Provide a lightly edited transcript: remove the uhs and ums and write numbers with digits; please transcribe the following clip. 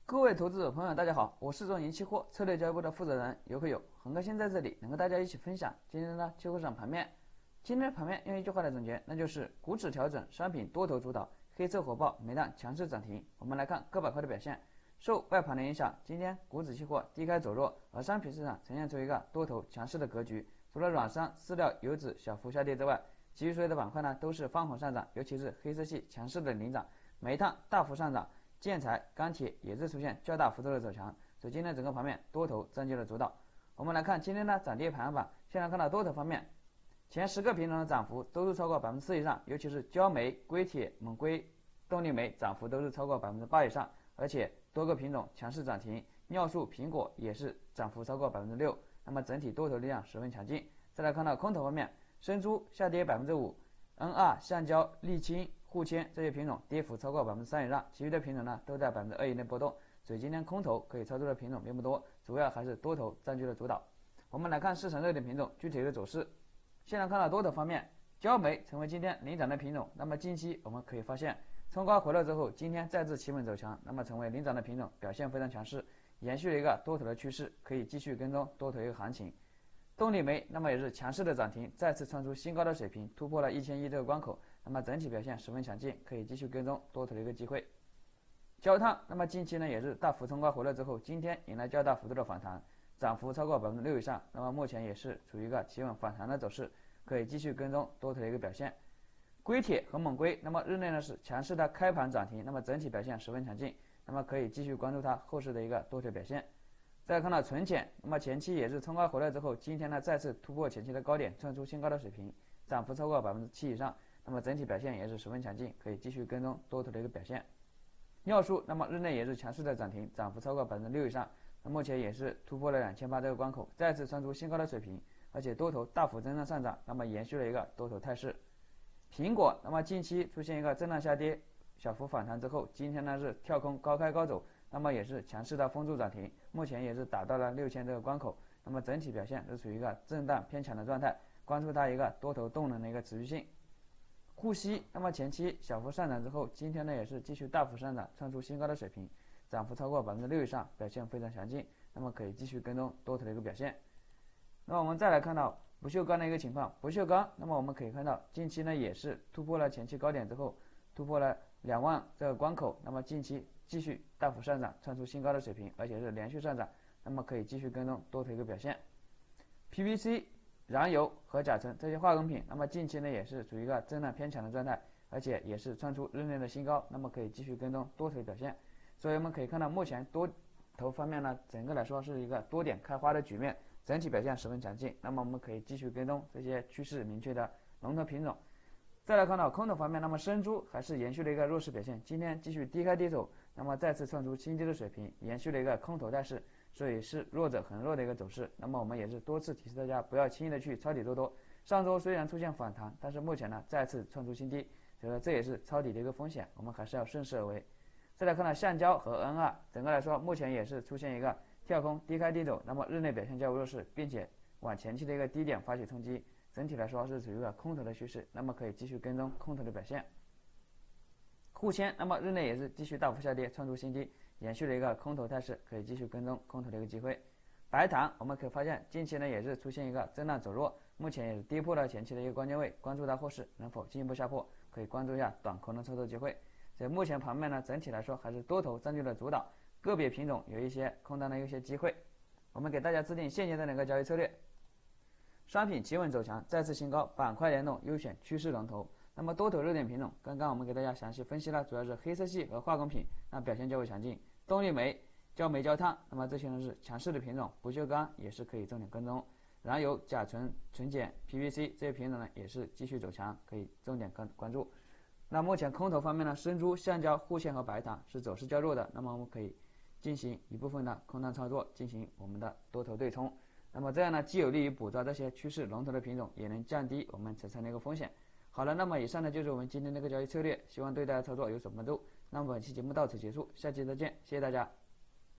各位投资者朋友，大家好，我是中银期货策略交易部的负责人尤克友，很高兴在这里能跟大家一起分享今天的期货市场盘面。今天的盘面用一句话来总结，那就是股指调整，商品多头主导，黑色火爆，煤炭强势涨停。我们来看各板块的表现。受外盘的影响，今天股指期货低开走弱，而商品市场呈现出一个多头强势的格局。除了软商、饲料、油脂小幅下跌之外，其余所有的板块呢都是翻红上涨，尤其是黑色系强势的领涨，煤炭大幅上涨。建材、钢铁也是出现较大幅度的走强，所以今天整个盘面多头占据了主导。我们来看今天的涨跌排行榜，现在看到多头方面，前10个品种的涨幅都是超过4%以上，尤其是焦煤、硅铁、锰硅、动力煤涨幅都是超过8%以上，而且多个品种强势涨停，尿素、苹果也是涨幅超过6%，那么整体多头力量十分强劲。再来看到空头方面，生猪下跌5%，N2、橡胶、沥青、沪铅这些品种跌幅超过3%以上，其余的品种呢都在2%以内波动，所以今天空头可以操作的品种并不多，主要还是多头占据了主导。我们来看市场热点品种具体的走势。现在看到多头方面，焦煤成为今天领涨的品种，那么近期我们可以发现冲高回落之后，今天再次企稳走强，那么成为领涨的品种，表现非常强势，延续了一个多头的趋势，可以继续跟踪多头一个行情。动力煤那么也是强势的涨停，再次创出新高的水平，突破了1000亿这个关口，那么整体表现十分强劲，可以继续跟踪多头的一个机会。焦炭那么近期呢也是大幅冲高回落之后，今天迎来较大幅度的反弹，涨幅超过6%以上，那么目前也是处于一个企稳反弹的走势，可以继续跟踪多头的一个表现。硅铁和锰硅那么日内呢是强势的开盘涨停，那么整体表现十分强劲，那么可以继续关注它后市的一个多头表现。再看到纯碱，那么前期也是冲高回来之后，今天呢再次突破前期的高点，创出新高的水平，涨幅超过7%以上，那么整体表现也是十分强劲，可以继续跟踪多头的一个表现。尿素那么日内也是强势的涨停，涨幅超过6%以上，那目前也是突破了2800这个关口，再次创出新高的水平，而且多头大幅震荡上涨，那么延续了一个多头态势。苹果那么近期出现一个震荡下跌，小幅反弹之后，今天呢是跳空高开高走，那么也是强势的封住涨停，目前也是达到了6000这个关口，那么整体表现是处于一个震荡偏强的状态，关注它一个多头动能的一个持续性。沪西那么前期小幅上涨之后，今天呢也是继续大幅上涨，创出新高的水平，涨幅超过6%以上，表现非常强劲，那么可以继续跟踪多头的一个表现。那么我们再来看到不锈钢的一个情况，不锈钢那么我们可以看到近期呢也是突破了前期高点之后，突破了2万这个关口，那么近期继续大幅上涨，创出新高的水平，而且是连续上涨，那么可以继续跟踪多头一个表现。PVC、燃油和甲醇这些化工品，那么近期呢也是处于一个震荡偏强的状态，而且也是创出日内的新高，那么可以继续跟踪多头的表现。所以我们可以看到目前多头方面呢，整个来说是一个多点开花的局面，整体表现十分强劲，那么我们可以继续跟踪这些趋势明确的龙头品种。再来看到空头方面，那么生猪还是延续了一个弱势表现，今天继续低开低走，那么再次创出新低的水平，延续了一个空头态势，所以是弱者恒弱的一个走势。那么我们也是多次提示大家不要轻易的去抄底做多，上周虽然出现反弹，但是目前呢再次创出新低，所以说这也是抄底的一个风险，我们还是要顺势而为。再来看到橡胶和 N2， 整个来说目前也是出现一个跳空低开低走，那么日内表现较为弱势，并且往前期的一个低点发起冲击，整体来说是处于一个空头的趋势，那么可以继续跟踪空头的表现。沪铅那么日内也是继续大幅下跌，创出新低，延续了一个空头态势，可以继续跟踪空头的一个机会。白糖我们可以发现近期呢也是出现一个震荡走弱，目前也是跌破了前期的一个关键位，关注它后市能否进一步下破，可以关注一下短空的操作机会。所以目前盘面呢整体来说还是多头占据了主导，个别品种有一些空单的一些机会。我们给大家制定现阶段的一个交易策略，商品企稳走强，再次新高，板块联动，优选趋势龙头。那么多头热点品种，刚刚我们给大家详细分析了，主要是黑色系和化工品，那表现较为强劲。动力煤、焦煤、焦炭，那么这些呢是强势的品种，不锈钢也是可以重点跟踪。燃油、甲醇、纯碱、PVC 这些品种呢也是继续走强，可以重点关注。那目前空头方面呢，生猪、橡胶、沪铅和白糖是走势较弱的，那么我们可以进行一部分的空单操作，进行我们的多头对冲。那么这样呢，既有利于捕捉这些趋势龙头的品种，也能降低我们产生的一个风险。好了，那么以上呢就是我们今天的一个交易策略，希望对大家操作有所帮助。那么本期节目到此结束，下期再见，谢谢大家。